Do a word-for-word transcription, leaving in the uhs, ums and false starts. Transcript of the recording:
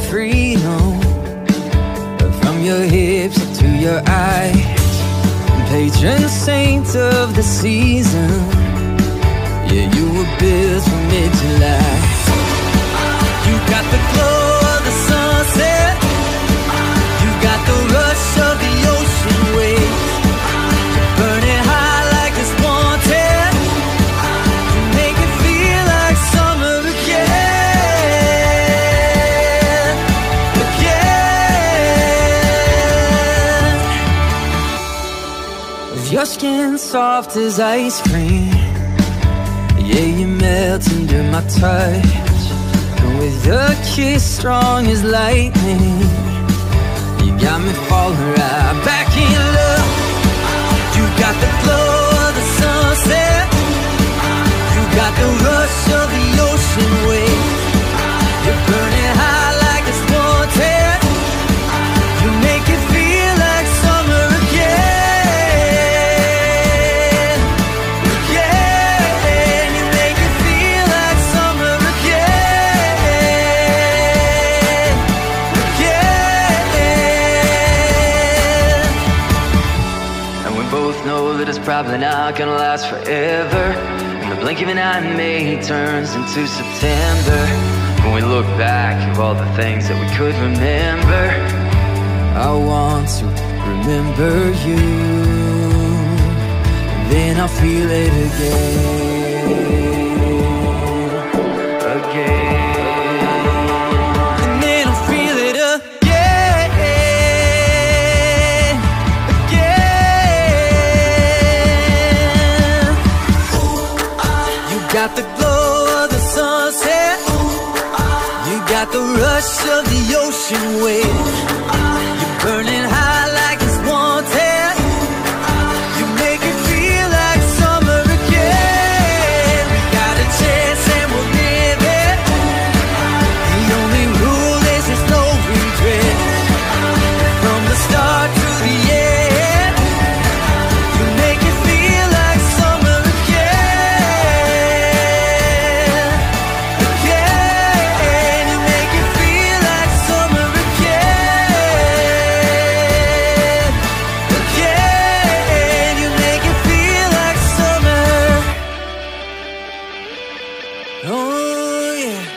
freedom, from your hips up to your eyes. Patron saint of the season, yeah, you were built for mid-July. You got the glow of the sunset, you got the rush of the ocean waves, burning high like it's wanted. You make it feel like summer again, again. With your skin soft as ice cream, yeah, you melt under my touch. With your kiss strong as lightning, you got me falling right back in love. You got the glow of the sunset, you got the rush of the ocean waves, you're burning high like it's wanted. You make it feel like summer again, again. You make it feel like summer again, again. And we both know that it's probably not gonna last forever, and the blink of an eye May turns into September. When we look back at all the things that we could remember, I want to remember you, then I'll feel it again, again. And then I'll feel it again, again. You got the glow of the sunset, you got the rush of the ocean wave, you're burning high like it's wanted. You make it feel like summer again. We got a chance and we'll live it. The only rule is there's no regret. From the start to the end, you make it feel like summer again, again. You make it feel like summer again, again. You make it feel like summer. Oh yeah.